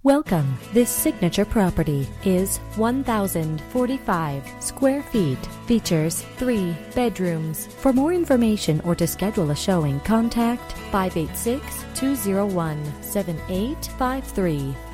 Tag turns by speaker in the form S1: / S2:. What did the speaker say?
S1: Welcome. This signature property is 1,045 square feet. Features 3 bedrooms. For more information or to schedule a showing, contact 586-201-7853.